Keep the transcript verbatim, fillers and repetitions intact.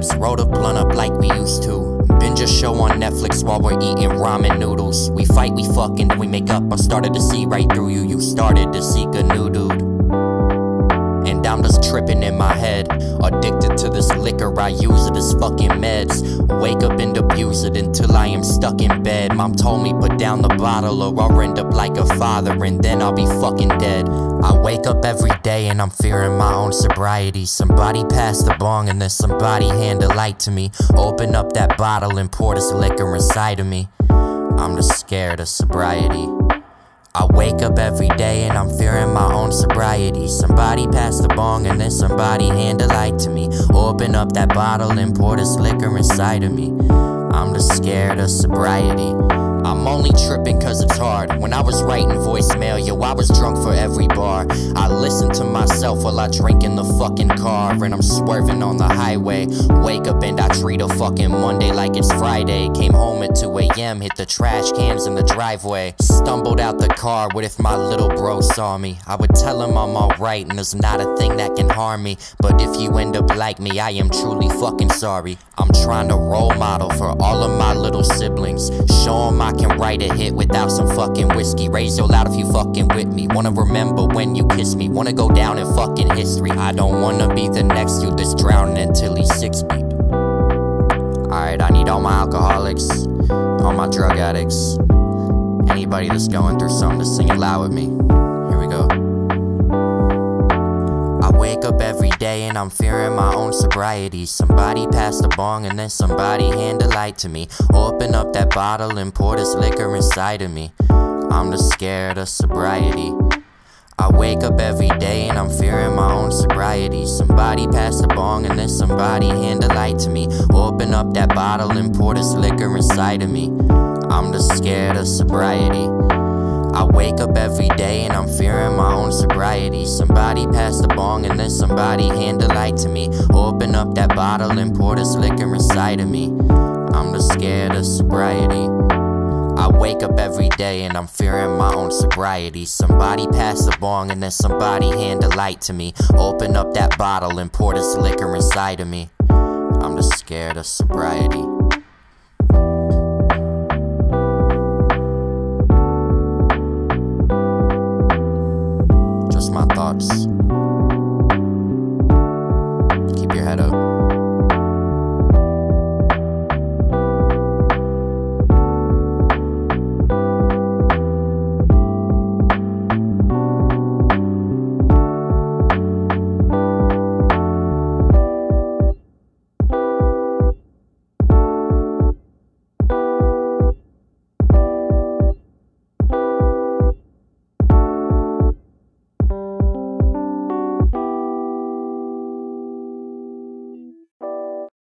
vibes, roll the blunt up like we used to. Binge a show on Netflix while we're eating ramen noodles. We fight, we fucking, then we make up. I started to see right through you, you started to seek a new dude. And I'm just tripping in my head, addicted to this liquor, I use it as fucking meds. Wake up and abuse it until I am stuck in bed. Mom told me put down the bottle or I'll end up like a father, and then I'll be fucking dead. I wake up every day and I'm fearing my own sobriety. Somebody pass the bong and then somebody hand a light to me. Open up that bottle and pour this liquor inside of me. I'm just scared of sobriety. I wake up every day and I'm fearing my own sobriety. Somebody pass the bong and then somebody hand a light to me. Open up that bottle and pour this liquor inside of me. I'm just scared of sobriety. I'm only tripping cause it's hard. When I was writing voicemail, yo, I was drunk for every bar. I listened to myself while I drink in the fucking car. And I'm swerving on the highway. Wake up and I treat a fucking Monday like it's Friday. Came home at two A M, hit the trash cans in the driveway. Stumbled out the car, what if my little bro saw me? I would tell him I'm alright and there's not a thing that can harm me. But if you end up like me, I am truly fucking sorry. I'm trying to role model for all of my little siblings. Show them I can write a hit without some fucking whiskey. Raise your loud if you fucking with me. Wanna remember when you kiss me. Wanna go down in fucking history. I don't wanna be the next dude that's drowning until he's six feet. Alright, I need all my alcoholics, all my drug addicts, anybody that's going through something to sing it loud with me. Here we go. I wake up every day and I'm fearing my own sobriety. Somebody pass the bong and then somebody hand a light to me. Open up that bottle and pour this liquor inside of me. I'm just scared of sobriety. I wake up every day and I'm fearing my own sobriety. Somebody pass the bong and then somebody hand a light to me. Open up that bottle and pour this liquor inside of me. I'm just scared of sobriety. I wake up every day and I'm fearing my own sobriety. Somebody pass the bong and then somebody hand a light to me. Open up that bottle and pour this liquor inside of me. I'm just scared of sobriety. I wake up every day and I'm fearing my own sobriety. Somebody pass the bong and then somebody hand a light to me. Open up that bottle and pour this liquor inside of me. I'm just scared of sobriety. Just my thoughts.